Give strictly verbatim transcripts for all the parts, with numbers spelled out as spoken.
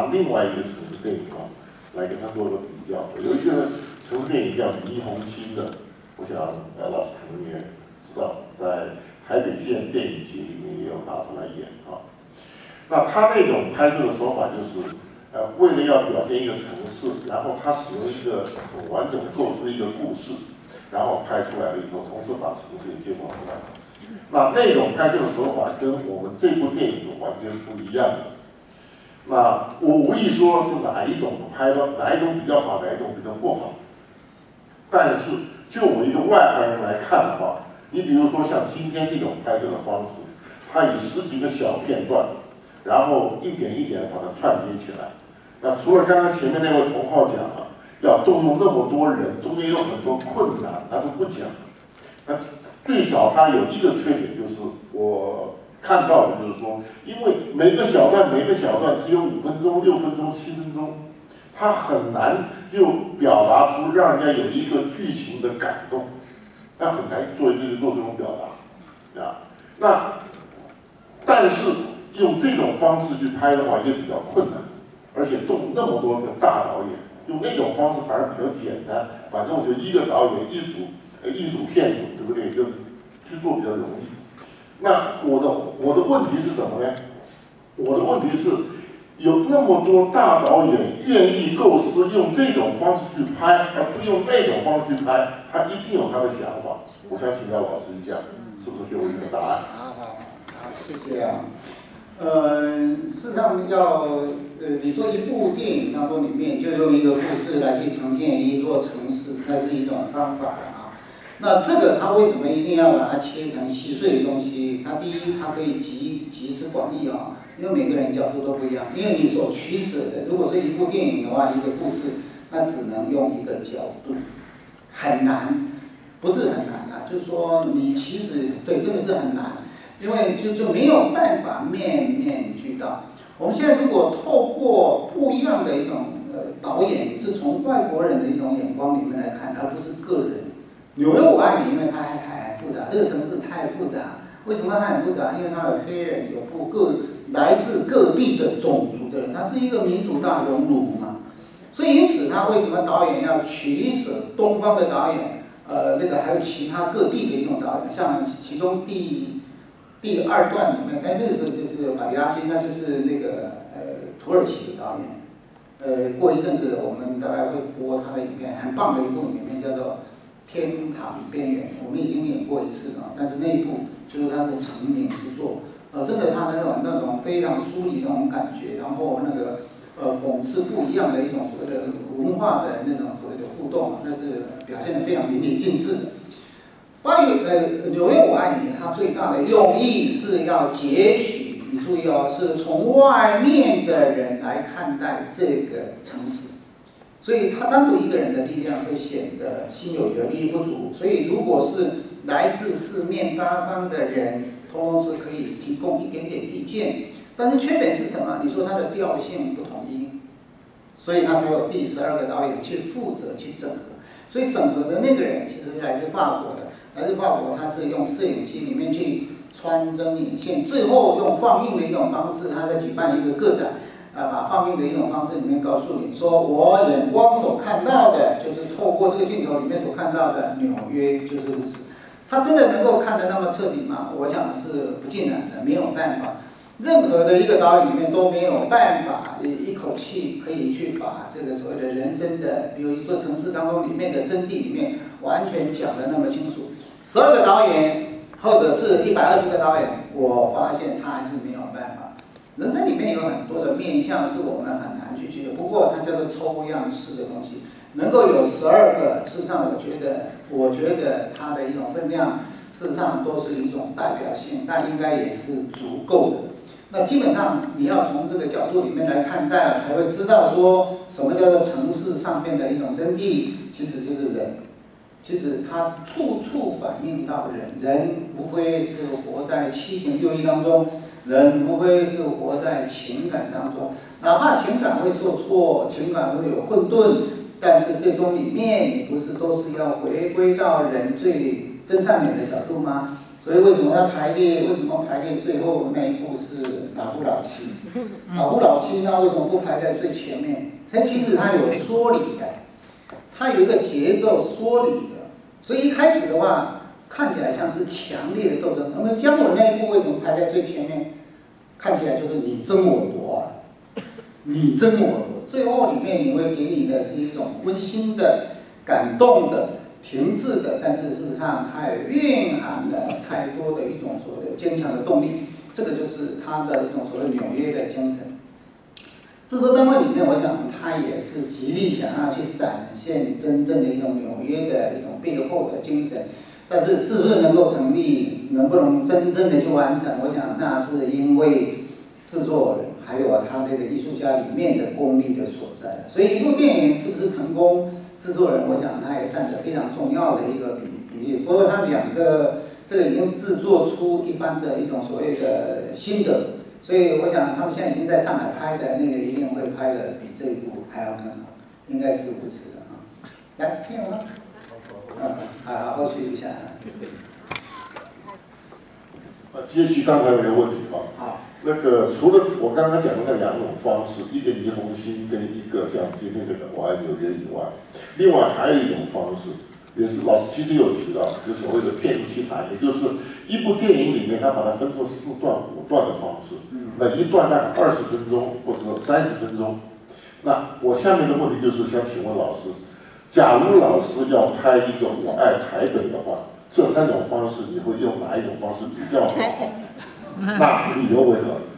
拿另外一个城市电影啊来跟它做个比较。有一个城市电影叫倪虹心的，我想呃老师可能也知道，在台北县电影节里面也有拿出来演啊。那他那种拍摄的手法就是，呃，为了要表现一个城市，然后他使用一个很完整的构思一个故事，然后拍出来了以后，同时把城市也介绍出来。那那种拍摄的手法跟我们这部电影是完全不一样的。那我无意说是哪一种拍的，哪一种比较好，哪一种比较不好。但是就我一个外行人来看的话，你比如说像今天这种拍摄的方式，它以十几个小片段，然后一点一点的把它串接起来。那除了刚刚前面那位同好讲了，要动用那么多人，中间有很多困难，他都不讲。那最少它有一个缺点，就是我看到的就是说，因为每个小段每个小段只有五分钟、六分钟、七分钟，它很难又表达出让人家有一个剧情的感动，它很难做做做这种表达啊。那但是用这种方式去拍的话也比较困难，而且动那么多个大导演，用那种方式反而比较简单，反正我就一个导演一组呃一组片子，对不对？就去做比较容易。那我的我的问题是什么呢？我的问题是，有那么多大导演愿意构思用这种方式去拍，而不用那种方式去拍，他一定有他的想法。我想请教老师一下，是不是给我一个答案？ 好好好，谢谢啊。呃，事实上要呃，你说一部电影当中里面就用一个故事来去呈现一座城市，那是一种方法啊。那这个它为什么一定要把它切成细碎的东西？它第一，它可以集集思广益啊，因为每个人角度都不一样。因为你所取舍的，如果是一部电影的话，一个故事，那只能用一个角度，很难，不是很难啊，就是说你其实对，真的是很难。因为就就没有办法面面俱到。我们现在如果透过不一样的一种呃导演，是从外国人的一种眼光里面来看，而不是个人。纽约我爱你，因为它还还复杂，这个城市太复杂。为什么它很复杂？因为它有黑人，有不各来自各地的种族的人，它是一个民族大熔炉嘛。所以因此，他为什么导演要取舍东方的导演，呃，那个还有其他各地的一种导演，像其中第。第二段里面，哎，那个时候就是马里亚金，那就是那个呃土耳其的导演。呃，过一阵子我们大概会播他的影片，很棒的一部影片，叫做《天堂边缘》，我们已经演过一次了，但是那一部就是他的成名之作。呃，真的他的那种那种非常疏离那种感觉，然后那个呃讽刺不一样的一种所谓的文化的那种所谓的互动，那是表现得非常淋漓尽致的。关于呃纽约我爱你，它最大的用意是要截取，你注意哦，是从外面的人来看待这个城市，所以他单独一个人的力量会显得心有余而力不足。所以如果是来自四面八方的人，通通是可以提供一点点意见，但是缺点是什么？你说它的调性不统一，所以他才有第十二个导演去负责去整合。所以整合的那个人其实是来自法国的。来自法国，他是用摄影机里面去穿针引线，最后用放映的一种方式，他在举办一个个展，啊，把放映的一种方式里面告诉你说，我眼光所看到的，就是透过这个镜头里面所看到的纽约就是如此。他真的能够看得那么彻底吗？我想是不尽然的，没有办法。任何的一个导演里面都没有办法一口气可以去把这个所谓的人生的，比如一座城市当中里面的真谛里面完全讲得那么清楚。十二个导演，或者是一百二十个导演，我发现他还是没有办法。人生里面有很多的面向是我们很难去觉得，不过它叫做抽样式的东西，能够有十二个，事实上我觉得，我觉得它的一种分量，事实上都是一种代表性，但应该也是足够的。那基本上你要从这个角度里面来看待，才会知道说什么叫做城市上面的一种真谛，其实就是人。其实它处处反映到人，人无非是活在七情六欲当中，人无非是活在情感当中，哪怕情感会受挫，情感会有混沌，但是最终里面你不是都是要回归到人最真善美的角度吗？ 所以为什么要排列？为什么排列最后那一步是老夫老妻？老夫老妻，那为什么不排在最前面？它其实它有说理的，它有一个节奏说理的，所以一开始的话看起来像是强烈的斗争。那么姜文那一步为什么排在最前面？看起来就是你争我夺啊，你争我夺。最后里面你会给你的是一种温馨的、感动的、停滞的，但是事实上它也蕴含了太多的一种所谓的坚强的动力。这个就是它的一种所谓纽约的精神。制作单位里面，我想它也是极力想要去展现真正的一种纽约的一种背后的精神。但是是不是能够成立，能不能真正的去完成？我想那是因为制作人还有他这个艺术家里面的功力的所在。所以一部电影是不是成功，制作人我想他也占着非常重要的一个比比例。不过他两个这个已经制作出一番的一种所谓的心得，所以我想他们现在已经在上海拍的那个一定会拍的比这一部还要更好，应该是如此的啊。来，听有吗？啊，好，后续一下。 啊，接续刚才那个问题啊。 好。 那个除了我刚刚讲的那两种方式，一个霓虹心跟一个像今天这个我爱纽约以外，另外还有一种方式，也是老师其实有提到，就是所谓的片如其谈，也就是一部电影里面，它把它分作四段、五段的方式，那一段大概二十分钟或者三十分钟。那我下面的问题就是想请问老师，假如老师要拍一个我爱台北的话，这三种方式你会用哪一种方式比较好？那理由为何？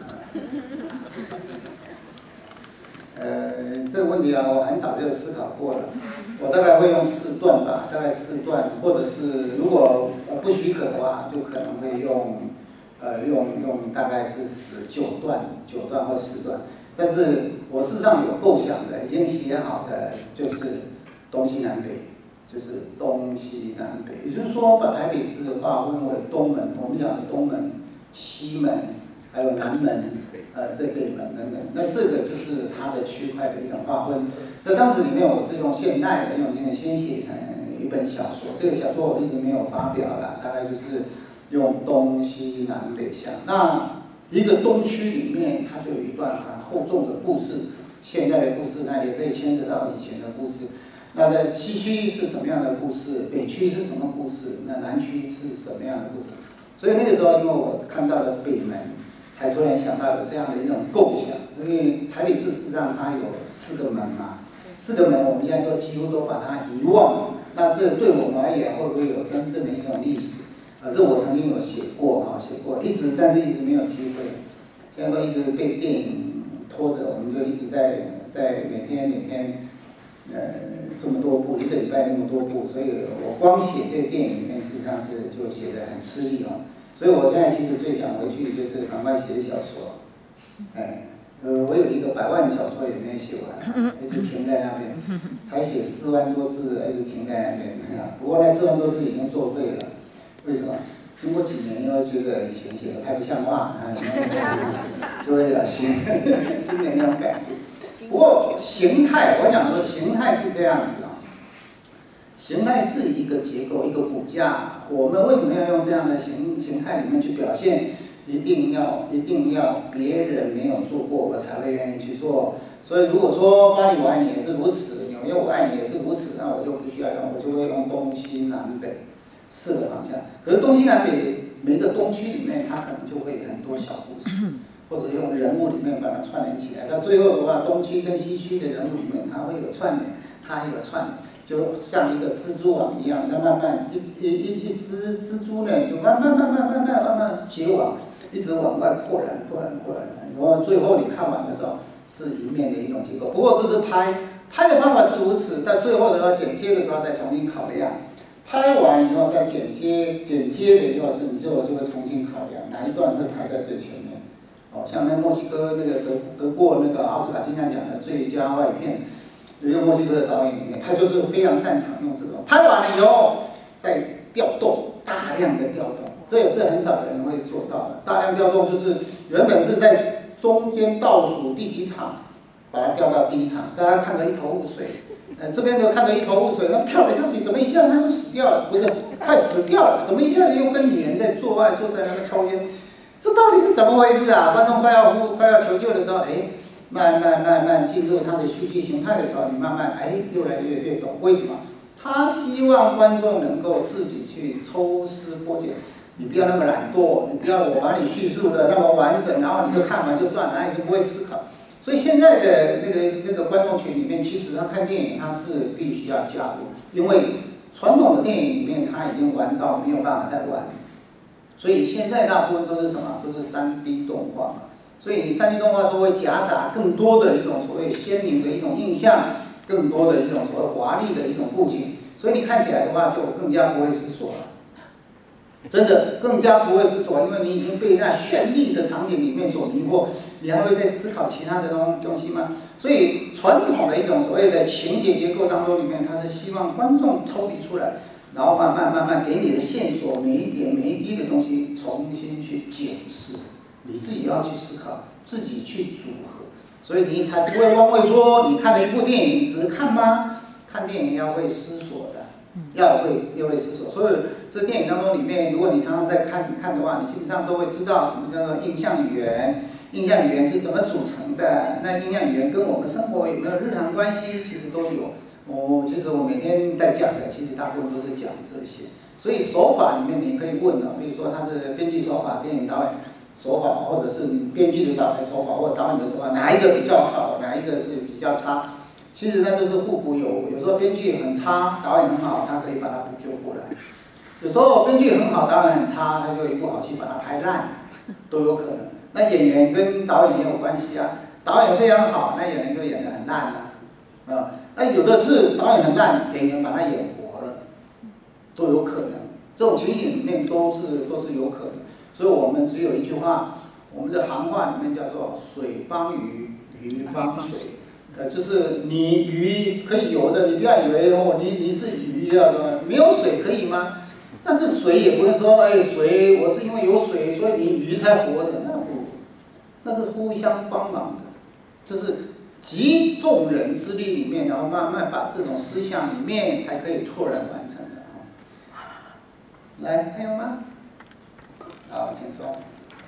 呃，这个问题啊，我很早就思考过了。我大概会用四段吧，大概四段，或者是如果呃不许可的话，就可能会用呃用用大概是十九段、九段或十段。但是我事实上有构想的，已经写好的就是东西南北，就是东西南北，也就是说把台北市划分为东门，我们讲的东门、西门，还有南门，呃，这北门等等。那这个就是它的区块的一种划分。在当时里面，我是用现代的，用先写成一本小说。这个小说我一直没有发表了，大概就是用东西南北向。那一个东区里面，它就有一段很厚重的故事，现代的故事，那也可以牵扯到以前的故事。那在西区是什么样的故事？北区是什么故事？那南区是什么样的故事？所以那个时候，因为我看到了北门，才突然想到有这样的一种构想。因为台北市事实上它有四个门嘛，四个门我们现在都几乎都把它遗忘了。那这对我们而言，会不会有真正的一种历史？啊，这我曾经有写过啊，写过，一直但是一直没有机会。现在都一直被电影拖着，我们就一直在在每天每天，呃，这么多部，一个礼拜那么多部，所以我光写这个电影里面，实际上是就写得很吃力啊。所以我现在其实最想回去就是赶快写小说，哎，呃，我有一个百万小说也没有写完，一直停在那边，才写四万多字，一直停在那边。不过那四万多字已经作废了，为什么？经过几年，又觉得以前写的太不像话，啊，就会有新新的那种感觉。不过形态，我讲说形态是这样子啊，形态是一个结构，一个骨架。我们为什么要用这样的形形态里面去表现？一定要一定要别人没有做过，我才会愿意去做。所以如果说巴黎我爱你也是如此，纽约我爱你也是如此，那我就不需要用，我就会用东西南北四个方向。可是东西南北每一个东区里面，它可能就会有很多小故事，或者用人物里面把它串联起来。到最后的话，东区跟西区的人物里面，它会有串联，它也有串联。就像一个蜘蛛网一样，那慢慢一一一一只蜘蛛呢，就慢慢慢慢慢慢慢慢结网，一直往外扩展、扩展、扩展，然后最后你看完的时候是一面的一种结构。不过这是拍拍的方法是如此，但最后的要剪接的时候再重新考量。拍完以后再剪接，剪接的以后是你就就会重新考量哪一段会排在最前面。哦，像那墨西哥那个得得过那个奥斯卡金像奖的最佳外语片。有一个墨西哥的导演里面，他就是非常擅长用这种拍完了以后再调动，大量的调动，这也是很少人会做到的。大量调动就是原本是在中间倒数第几场，把它调到第一场，大家看得一头雾水。 呃，这边就看得一头雾水，那跳来跳去，怎么一下他就死掉了？不是，快死掉了，怎么一下子又跟女人在做爱，坐在那个抽烟？这到底是怎么回事啊？观众快要呼快要求救的时候，哎，慢慢慢慢进入他的戏剧形态的时候，你慢慢哎越来越越懂为什么？他希望观众能够自己去抽丝剥茧，你不要那么懒惰，你不要我把你叙述的那么完整，然后你就看完就算了，那你就不会思考。所以现在的那个那个观众群里面，其实他看电影他是必须要加入，因为传统的电影里面他已经玩到没有办法再玩，所以现在大部分都是什么？都是 三 D 动画嘛。所以你 三 D 动画都会夹杂更多的一种所谓鲜明的一种印象，更多的一种所谓华丽的一种布景，所以你看起来的话就更加不会思索了。真的更加不会思索，因为你已经被那绚丽的场景里面所迷惑，你还会再思考其他的东东西吗？所以传统的一种所谓的情节结构当中里面，它是希望观众抽离出来，然后慢慢慢慢给你的线索，每一点每一滴的东西重新去检视，你自己要去思考，自己去组合，所以你才不会妄为说你看了一部电影只是看吗？看电影要会思索的。要会要会思索，所以这电影当中里面，如果你常常在看看的话，你基本上都会知道什么叫做印象语言，印象语言是怎么组成的，那印象语言跟我们生活有没有日常关系，其实都有。我其实我每天在讲的，其实大部分都是讲这些。所以手法里面你可以问的，比如说他是编剧手法、电影导演手法，或者是编剧的导演手法，或者导演的手法，哪一个比较好，哪一个是比较差？其实那都是互补有无，有时候编剧很差，导演很好，他可以把它补救过来；有时候编剧很好，导演很差，他就一部好戏把它拍烂，都有可能。那演员跟导演也有关系啊，导演非常好，那演员就演得很烂啊，啊，那有的是导演很烂，演员把他演活了，都有可能。这种情形里面都是都是有可能。所以我们只有一句话，我们的行话里面叫做“水帮鱼，鱼帮水”。呃，就是你鱼可以游的，你不要以为哦，你你是鱼要的，没有水可以吗？但是水也不是说，哎，水我是因为有水，所以你鱼才活的，那不，那是互相帮忙的，这是集众人之力里面，然后慢慢把这种思想里面才可以拓展完成的。来，还有吗？好，请说。